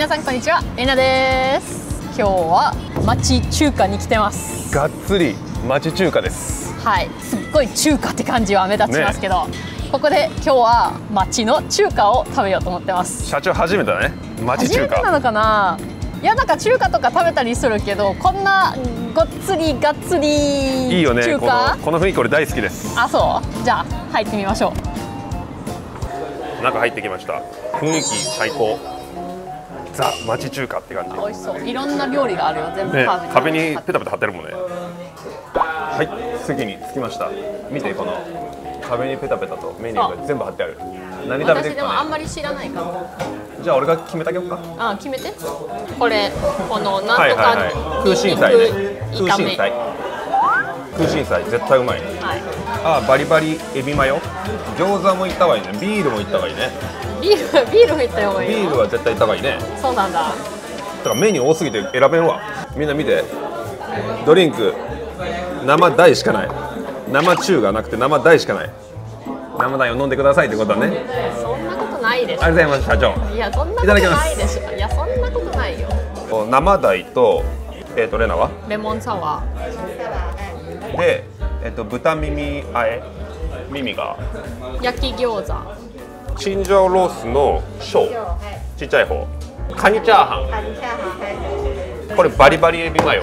皆さんこんにちは、れなです。今日は町中華に来てます。 がっつり町中華です。 はい、すっごい中華って感じは目立ちますけど、ここで今日は町の中華を食べようと思ってます。 社長初めてだね、町中華。 初めてなのかな。いや、なんか中華とか食べたりするけど、こんなごっつりがっつりいいよね。 中華この雰囲気俺大好きです。 あ、そう。じゃあ入ってみましょう。 中入ってきました。雰囲気最高。ザ町中華って感じ。 美味しそう。いろんな料理があるよ。全部ね、壁にペタペタ貼ってるもんね。はい、席に着きました。見て、この壁にペタペタとメニューが全部貼ってある。何食べていくかね。 私でもあんまり知らないかも。 じゃあ俺が決めてあげようか。 あ、決めて。これこのなんとか、 はいはいはい、空心菜ね。空心菜。空心菜絶対うまいね。 はい。 あ、バリバリエビマヨ。餃子もいった方がいいね。ビールもいった方がいいね。 ビール入った方がいいよ。 ビールは絶対いった方がいいね。 そうなんだ。 だからメニュー多すぎて選べんわ。みんな見て。ドリンク生大しかない。生中がなくて生大しかない。生大を飲んでくださいってことだね。 そんなことないでしょ。 ありがとうございます社長。 いや、そんなことないでしょ。いや、そんなことないよ。 生大とレナはレモンサワーで豚耳あえ耳がー、焼き餃子、 チンジャオロースの小ちっちゃい方、カニチャーハン、これバリバリエビマヨ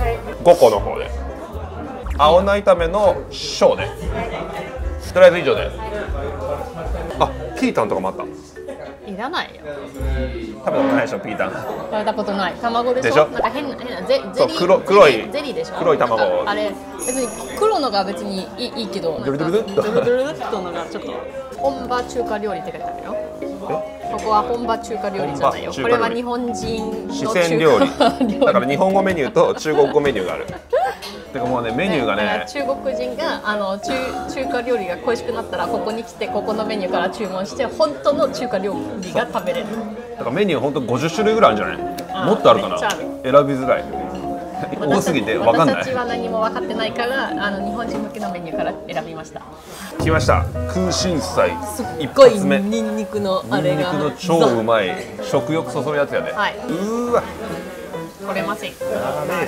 5個の方で、青菜炒めの小で、とりあえず以上で。あ、ピータンとかもあった。 いらないよ。 食べたことないでしょ、ピータン。 食べたことない。卵でしょ。 でしょ。 なんか変なゼリそう、 ー、 黒いゼリーでしょ。 黒い卵。 あれ別に黒のが別にいいけど、 ドゥルドゥルドゥドゥルドゥルドゥルのがちょっと本場中華料理って書いてあるよ。ここは本場中華料理じゃないよ。これは日本人の四中華川料理。だから日本語メニューと中国語メニューがある。てかもうね、メニューがね、 中国人が中華料理が恋しくなったらここに来てここのメニューから注文して本当の中華料理が食べれる。 だからメニュー本当50種類ぐらいあるんじゃない？もっとあるかな。選びづらい。多すぎて分かんない。 私たちは何も分かってないから日本人向けのメニューから選びました。 来ました。空心菜一すっごい発目。 ニンニクのあれが。 ニンニクの超うまい食欲そそるやつやで。 はい。 うーわ。 これません。 です。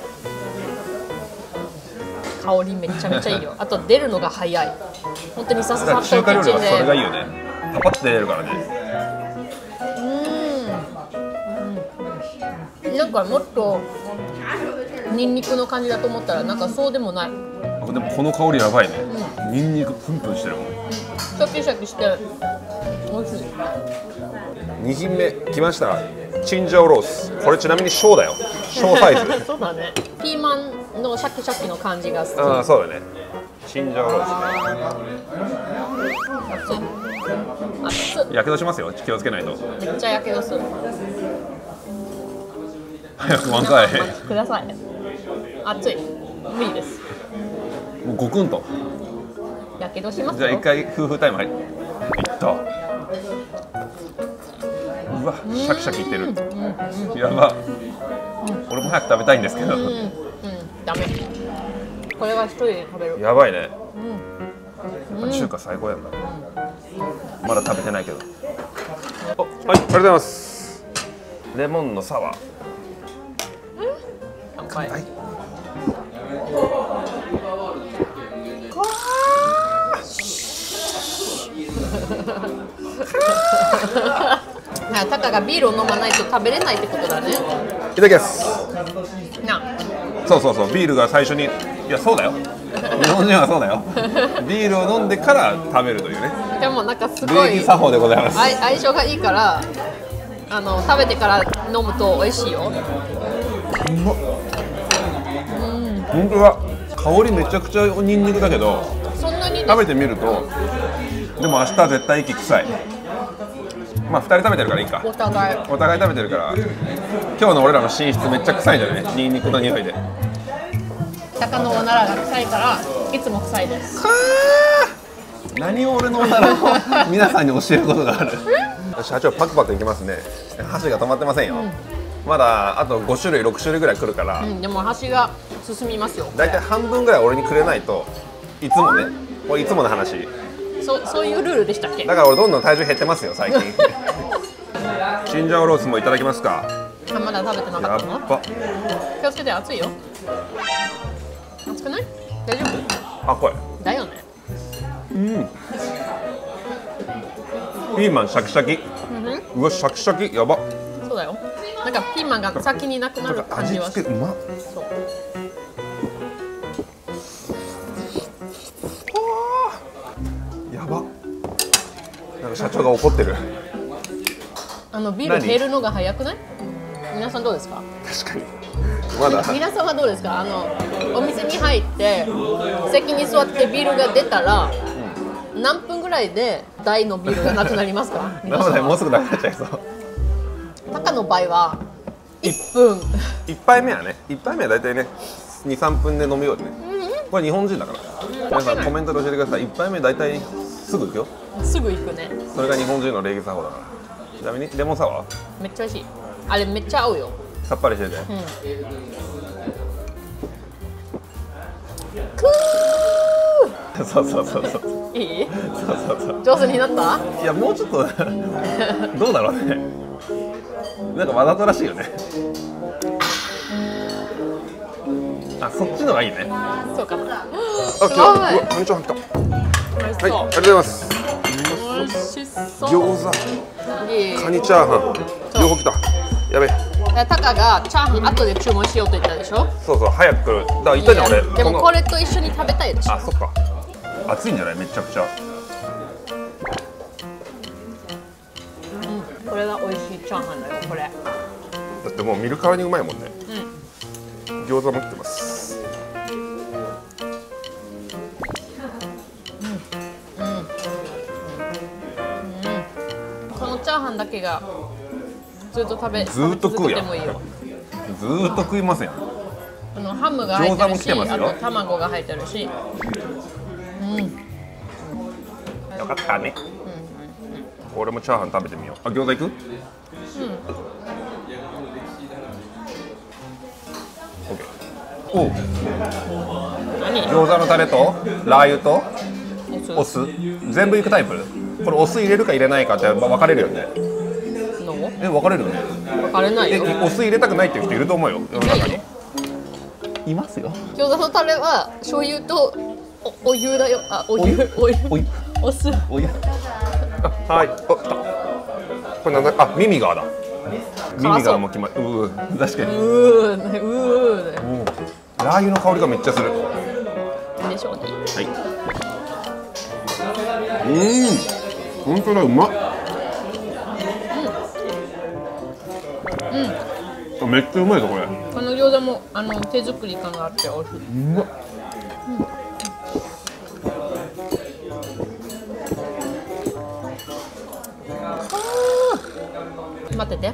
香りめちゃめちゃいいよ。あと出るのが早い。本当にさささっと中華料理はそれがいいよ。 よね。パパッと出れるからね。 なんかもっとニンニクの感じだと思ったらなんかそうでもない。 でもこの香りやばいね。ニンニクプンプンしてるもん。 シャキシャキして美味しい。 2品目来ました。チンジャオロース。これちなみに小だよ。小サイズ。 そうだね。ピーマンのシャキシャキの感じが好き。 ああ、そうだね。チンジャオロース。 熱っ。 やけどしますよ。気をつけないと。 めっちゃやけどする。 早く満開。 ください。熱い。無理です。 もうゴクンと。 やけどしますじゃあよ。 一回夫婦タイム入った。うわ、シャキシャキいってる。やば。俺も早く食べたいんですけど。 ダメ。これは一人で食べる。 やばいね。中華最高やんだ。まだ食べてないけど。はい、ありがとうございます。レモンのサワー。 乾杯。 はい。 タカがビールを飲まないと食べれないってことだね。 いただきます。 な。 そうそうそう、ビールが最初に、いやそうだよ。日本人はそうだよ。ビールを飲んでから食べるというね。 でもなんかすごい礼儀作法でございます。 相性がいいから食べてから飲むと美味しいよ。 うまっ。本当だ。香りめちゃくちゃニンニクだけど、 そんなに食べてみると、でも明日絶対息臭い。まあ2人食べてるからいいか。 お互い食べてるから、今日の俺らの寝室めっちゃ臭いんじゃない？ニンニクの匂いで。 タカのおならが臭いからいつも臭いです。 何を俺のおならを皆さんに教えることがある。社長パクパクいきますね。箸が止まってませんよ。まだあと5種類6種類ぐらい来るから、 でも箸が進みますよ。 だいたい半分ぐらい俺にくれないと、いつもね、これいつもの話。 そういうルールでしたっけ？ だから俺どんどん体重減ってますよ最近。 チンジャオロースもいただきますか。 あ、まだ食べてなかやったの？ っぱ。 気をつけて、熱いよ。熱くない？大丈夫？ あ、これ。 だよね。 ピーマンシャキシャキ。うわ、シャキシャキ、やば。 そうだよ。なんかピーマンが先になくなる感じは味付けうまっ。 そう。 やば。なんか社長が怒ってる。 ビール減るのが早くない？皆さんどうですか？ 確かに。まだ。 皆さんはどうですか？お店に入って席に座ってビールが出たら、何分ぐらいで大のビールがなくなりますか？ なのでもうすぐなくなっちゃいそう。 タカの場合は1分。 1杯目はね、1杯目は大体ね、2、3分で飲むようにね。これ日本人だから。皆さんコメントで教えてください。1杯目大体すぐ行くよ。 すぐ行くね。 それが日本人の礼儀作法だから。ちなみにレモンサワーめっちゃ美味しい。あれめっちゃ合うよ。 さっぱりしてて。そうそうそうそう。 いい？ そうそうそう。 上手になった？ いや、もうちょっとどうだろうね。なんかわざとらしいよね。あ、そっちのがいいね。 そうかな。 あ、今日、うわ、カニチャーハン来た。はい、ありがとうございます。 美味しそう。 餃子、カニチャーハン、両方来た。やべえ。 タカがチャーハン後で注文しようと言ったでしょ。 そうそう、早く来る。だから言ったじゃん、俺。 でもこれと一緒に食べたいでしょ。 あ、そっか。熱いんじゃない、めちゃくちゃ。 これが美味しいチャーハンだよ、これ。 だってもう見るからにうまいもんね。餃子も来てます。 このチャーハンだけがずっと食べ食うやん。 もいいよ。 ずーっと食いますやん。 ハムが入ってるし、 餃子も来てますよ。 あと卵が入ってるし。 よかったね。俺もチャーハン食べてみよう。あ、餃子行く？おう。 何？ 餃子のタレとラー油とお酢全部いくタイプ？これお酢入れるか入れないかって分かれるよね。分かれるよね。 分かれないよ。 お酢入れたくないっていう人いると思うよ、世の中に。いますよ。 餃子のタレは醤油とお湯だよ。あ、お湯。お酢。 お湯。あ、はい。お、来た。これなんだ？あ、ミミガーだ。ミミガーも決まる。確かに。ラー油の香りがめっちゃする。 でしょうね。 はい。本当だ、うまっ。めっちゃうまいぞこれ。 この餃子も手作り感があって美味しい。 うまっ。 待ってて。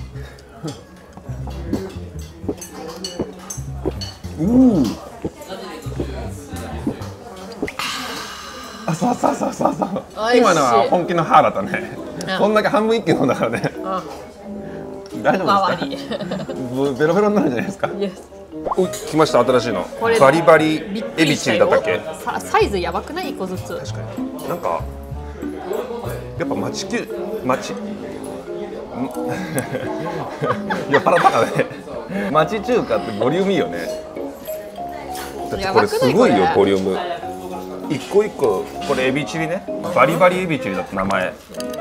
あ、そうそうそうそうそう。今のは本気の歯だったね。こんだけ半分一気飲んだからね。大丈夫ですか？ベロベロになるんじゃないですか？お、来ました、新しいの。バリバリエビチリだったっけ？ サイズやばくない？1個ずつ。 確かに。なんかやっぱ町酔っ払ったからね。町中華ってボリュームいいよね。だってこれすごいよ、ボリューム。一個一個これエビチリね。バリバリエビチリだって名前。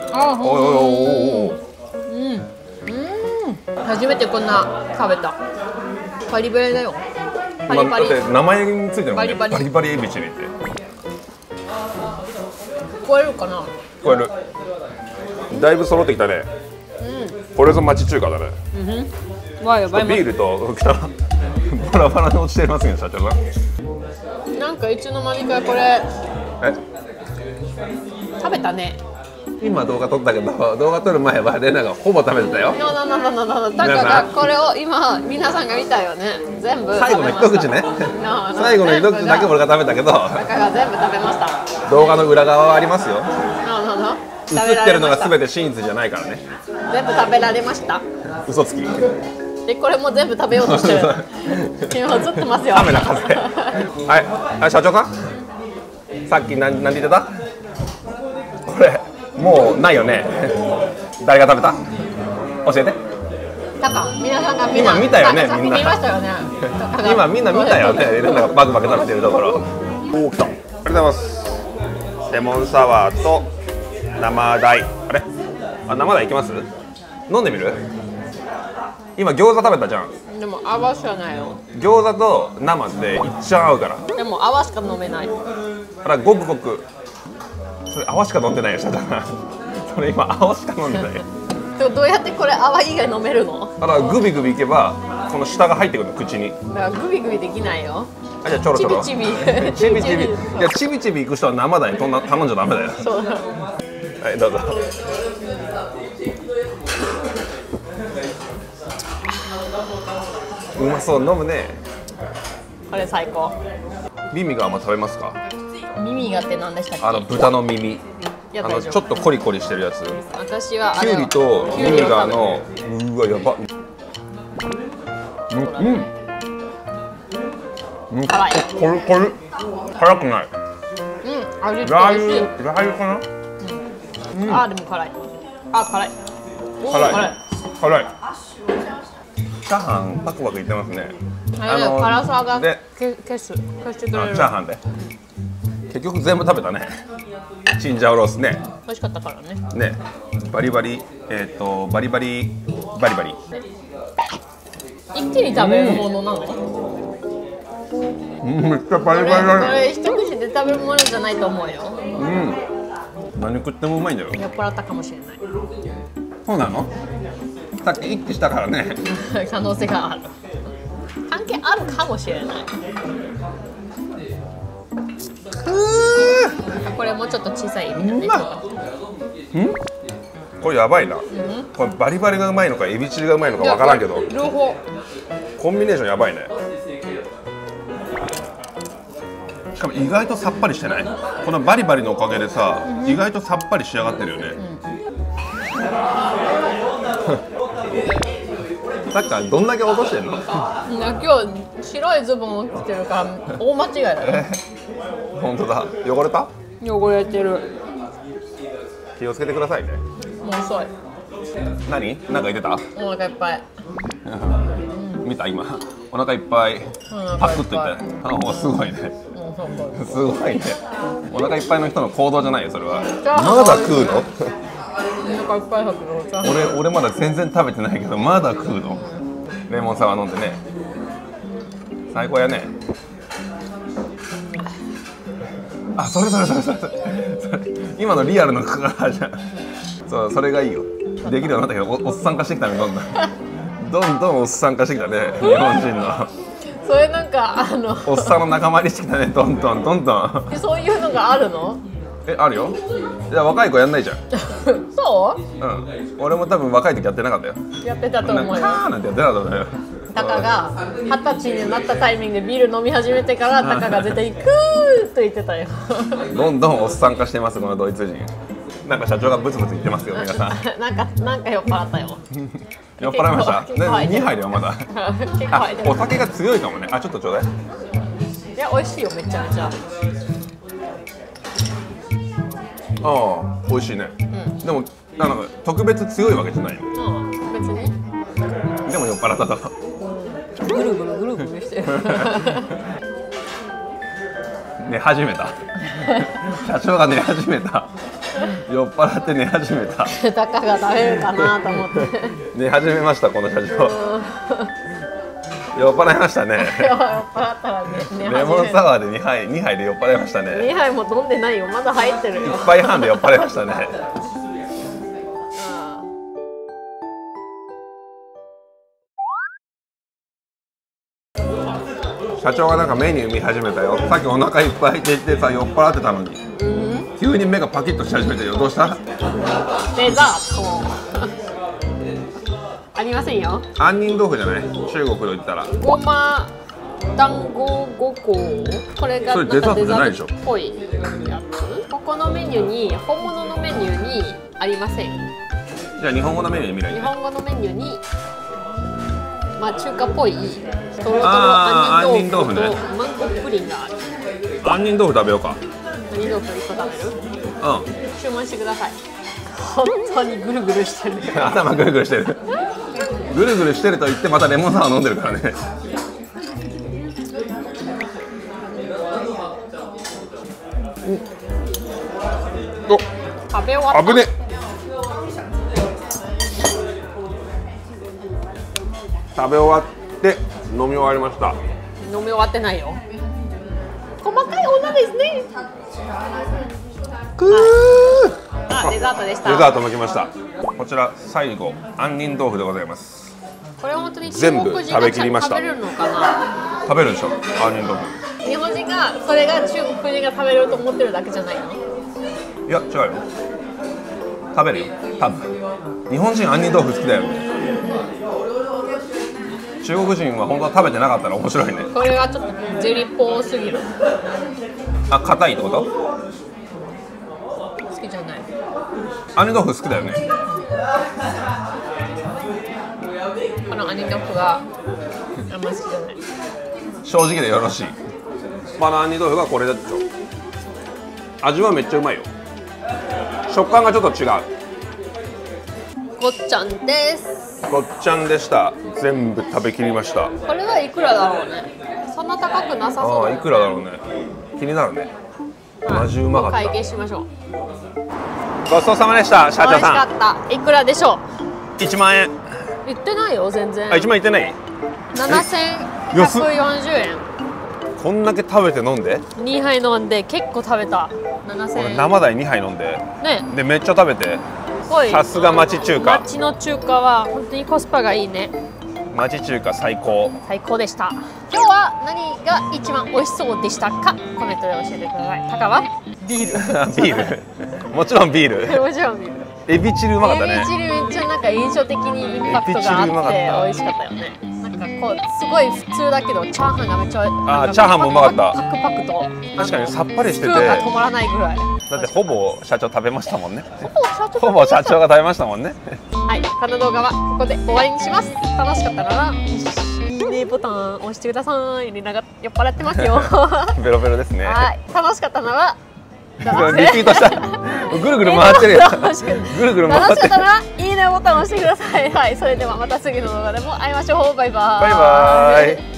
初めてこんな食べた。バリバリだよ。パリパリ。 だって名前についてるもんね。 バリバリバリバリエビチリって。 聞こえるかな？ 聞こえる。だいぶ揃ってきたね。これぞ町中華だね。ビールとバラバラに落ちてますね、社長さん。 なんかいつの間にかこれ食べたね。 今動画撮ったけど、動画撮る前はレナがほぼ食べてたよ。 タカがこれを今皆さんが見たよね。全部最後の一口ね。最後の一口だけ俺が食べたけど、 タカが全部食べました。 動画の裏側はありますよ。映ってるのが全て真実じゃないからね。 全部食べられました。 嘘つき。 でこれも全部食べようとしてる。今映ってますよ。 カメラ風。はい、社長さん。さっき何言ってた？これもうないよね。誰が食べた？ 教えて。 タカ、皆さんがみんな今見たよね、みんな。 見ましたよね。 今みんな見たよね、レナがバクバク食べてるところ。おお、来た。ありがとうございます。レモンサワーと生大。あれ？あ、生大いきます？飲んでみる？今餃子食べたじゃん。 でも泡しかないよ。 餃子と生っていっちゃん合うから。 でも泡しか飲めない。 あら、ごくごく。それ泡しか飲んでないよ、したじゃん。それ今泡しか飲んでない。 どうやってこれ泡以外飲めるの？ だからグビグビいけばこの下が入ってくるの、口に。 だからグビグビできないよ。 あ、じゃあちょろちょろ。 チビチビ。 チビチビ。いや、チビチビ行く人は生だに頼んじゃダメだよ。 そう。 はい、どうぞ。うまそう、飲むね。 これ最高。 ビミガーも食べますか？ 耳がって何でしたっけ？ 豚の耳。 ちょちょっとコリコリしてるやつ。 私はキュウリとビミガーの。うわ、やば。 辛い。 辛くない。 味付け美味しい。 ラー油かな？ あ、でも辛い。あ、辛い。 辛い。チャーハンパクパクいってますね。 辛さが消してくれる。 チャーハンで。結局全部食べたね。チンジャオロースね。 美味しかったからね。 ね、バリバリ、バリバリ。 一気に食べるものなの？ めっちゃバリバリだね。 これ一口で食べるものじゃないと思うよ。 何食ってもうまいんだよ。 酔っ払ったかもしれない。 そうなの？さっき一気したからね。 可能性がある。関係あるかもしれない。これもうちょっと小さいエビだね。 これやばいな。これバリバリがうまいのかエビチリがうまいのかわからんけど。 両方。 コンビネーションやばいね。しかも意外とさっぱりしてない？このバリバリのおかげでさ、意外とさっぱり仕上がってるよね。さっきからどんだけ落としてんの？ 今日白いズボンを着てるから大間違いだよ。 本当だ。汚れた？ 汚れてる。 気をつけてくださいね。 もう遅い。 何？なんか言ってた？ お腹いっぱい。 見た今。お腹いっぱい。パクッと言った。すごいね。すごいね。お腹いっぱいの人の行動じゃないよそれは。まだ食うの？ お腹いっぱいだけど。 俺まだ全然食べてないけどまだ食うの？レモンサワー飲んでね。最高やね。あ、それ今のリアルのじゃん。そう、それがいいよ。できるようになったけどおっさん化してきたね。どんどんおっさん化してきたね、日本人の。 それなんかおっさんの仲間にしてきたね。どんどんそういうのがあるの？ あるよ。じゃあ若い子やんないじゃん。 そう？ 俺も多分若い時やってなかったよ。 やってたと思うよ。 カーなんてやってなかったんだよ。 タカが20歳になったタイミングでビール飲み始めてからタカが絶対クーと言ってたよ。 どんどんおっさん化してますこのドイツ人。なんか社長がブツブツ言ってますよ皆さん。 なんか酔っ払ったよ。 酔っ払いました。2杯だよまだ。 結構入ってる。 お酒が強いかもね。あ、ちょっとちょうだい。 いや美味しいよめちゃめちゃ。 ああ、美味しいね。でもなんか特別強いわけじゃないよ。 別に。 でも酔っ払ったと。 ぐるぐるしてる。 寝始めた。社長が寝始めた。酔っ払って寝始めた。 タカが食べるかなと思って。 寝始めましたこの社長。酔っ払いましたね。 酔っ払ったらね。 レモンサワーで2杯で酔っ払いましたね。 2杯も飲んでないよ。まだ入ってるよ。 1杯半で酔っ払いましたね。社長がなんかメニュー見始めたよ。さっきお腹いっぱいって言ってさ酔っ払ってたのに、急に目がパキッとし始めてるよ。どうした？ デザートありませんよ。 杏仁豆腐じゃない？中国と言ったらごま団子5個。これがそれデザートじゃないでしょ。 っぽいやつ。ここのメニューに本物のメニューにありません。 じゃあ日本語のメニューで見ない。 日本語のメニューにまあ中華っぽいとろとろ杏仁豆腐とマンゴープリンがある。 杏仁豆腐食べようか。 杏仁豆腐1個食べる？注文してください。 本当にぐるぐるしてる。 頭ぐるぐるしてる。ぐるぐるしてると言ってまたレモンサワー飲んでるからね。お、 食べ終わった。 危ね。食べ終わって飲み終わりました。 飲み終わってないよ。細かい女ですね。あ、デザートでした。 デザートも来ました。こちら最後杏仁豆腐でございます。 これ本当に全部食べきりました。 食べるのかな。 食べるでしょ、杏仁豆腐。 日本人がそれが中国人が食べれると思ってるだけじゃないの？ いや違うよ。食べるよ多分。日本人杏仁豆腐好きだよね。中国人は本当は食べてなかったら面白いね。 これはちょっとジェリーっぽすぎる。 あ、硬いってこと？ 好きじゃない。 杏仁豆腐好きだよね。 この杏仁豆腐があんま好きじゃない。 正直でよろしい。この杏仁豆腐がこれだと味はめっちゃうまいよ。食感がちょっと違う。 ごっちゃんです。 ごっちゃんでした。全部食べきりました。 これはいくらだろうね。そんな高くなさそう。 ああ、いくらだろうね。気になるね。マジうまかった。 会計しましょう。 ごちそうさまでした、社長さん。 美味しかった。いくらでしょう。 1万円。 言ってないよ、全然。 あ、1万円いってない。 7140円。 こんだけ食べて飲んで。 2杯飲んで結構食べた。7000円。 生鯛2杯飲んで。 ね。 でめっちゃ食べて。さすが町中華。 町の中華は本当にコスパがいいね。 町中華最高。 最高でした。今日は何が一番美味しそうでしたか？コメントで教えてください。タカはビール。 ビール。もちろんビール。 もちろんビール。 エビチリうまかったね。 エビチリめっちゃなんか印象的にインパクトがあって美味しかったよね。なんかこうすごい普通だけどチャーハンがめっちゃチャーハンもうまかった。 パクパクと確かにさっぱりしてて。 スプーンが止まらないぐらい。 だってほぼ社長食べましたもんね。 ほぼ社長が食べましたもんね。 はい、この動画はここで終わりにします。楽しかったならいいねボタン押してください。リナが酔っ払ってますよ。 ベロベロですね。 はい、楽しかったならリピートした。ぐるぐる回ってるよ。ぐるぐる回ってる。 楽しかったならいいねボタンを押してください。はい、それではまた次の動画でも会いましょう。バイバイ。 バイバイ。